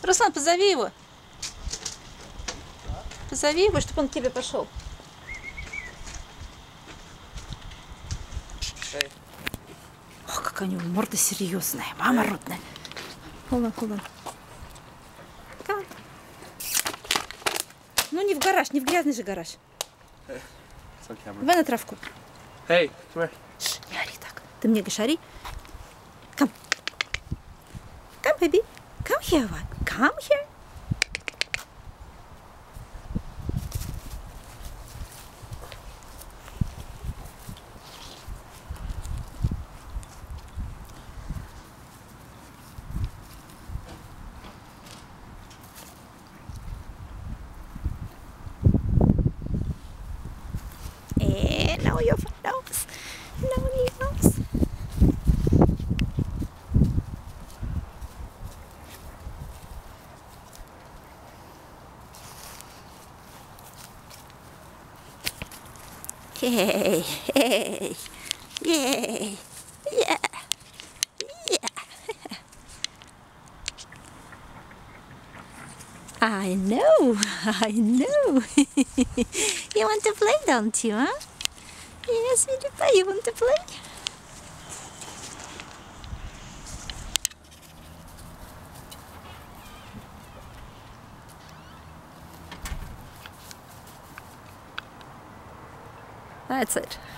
Руслан, позови его. Позови его, чтобы он к тебе пошел. Ох, какая у него морда серьезная. Мама родная. Hold on. Come on. Ну не в гараж, не в грязный же гараж. Давай на травку. Hey, come here. Шш, не ори так. Ты мне говоришь, ори. Come. Come, baby. Come here, what? Come here. No, your nose. No, your nose. Hey, hey, yay, yeah, yeah. I know. You want to play, don't you, huh? Yes, we do play. You want to play? That's it.